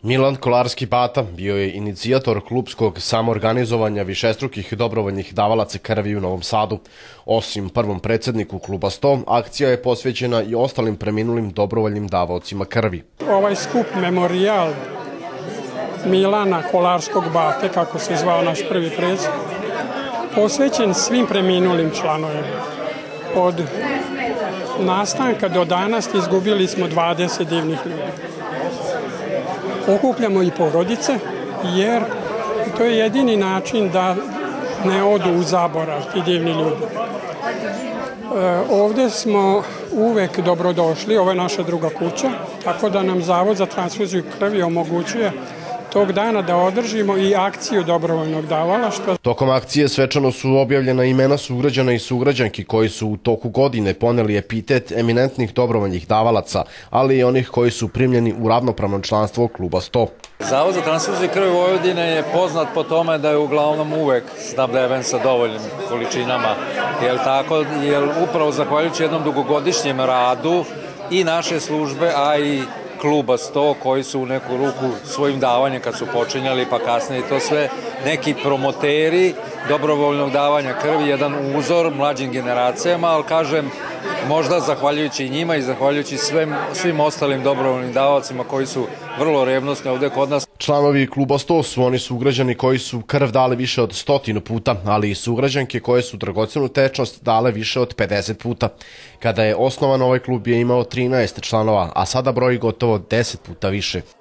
Milan Kolarski-Bata bio je inicijator klubskog samoorganizovanja višestrukih dobrovoljnih davalaca krvi u Novom Sadu. Osim prvom predsjedniku kluba 100, akcija je posvećena i ostalim preminulim dobrovoljnim davaocima krvi. Ovaj skup memorijal Milana Kolarskog-Bate, kako se zvao naš prvi predsjednik, posvećen svim preminulim članovima. Od nastanka do danas izgubili smo 20 divnih ljudi. Okupljamo i porodice, jer to je jedini način da ne odu u zaborav ti divni ljudi. Ovdje smo uvek dobrodošli, ovo je naša druga kuća, tako da nam Zavod za transfuziju krvi omogućuje tog dana da održimo i akciju dobrovoljnog davalaštva. Tokom akcije svečano su objavljena imena sugrađana i sugrađanki koji su u toku godine poneli epitet eminentnih dobrovoljnih davalaca, ali i onih koji su primljeni u ravnopravno članstvo kluba 100. Zavod za transfuziju krvi Vojvodine je poznat po tome da je uglavnom uvek snabdeven sa dovoljnim količinama. Jer upravo zahvaljujući jednom dugogodišnjem radu i naše službe, a i kluba 100 koji su u neku ruku svojim davanjem kad su počinjali, pa kasnije to sve neki promoteri dobrovoljnog davanja krvi, jedan uzor mlađim generacijama, ali kažem, možda zahvaljujući i njima i zahvaljujući svim ostalim dobrovoljnim davacima koji su vrlo revnosni ovdje kod nas. Članovi kluba 100 su oni sugrađani koji su krv dali više od 100 puta, ali i sugrađanke koje su dragocenu tečnost dale više od 50 puta. Kada je osnovan, ovaj klub je imao 13 članova, a sada broji gotovo 10 puta više.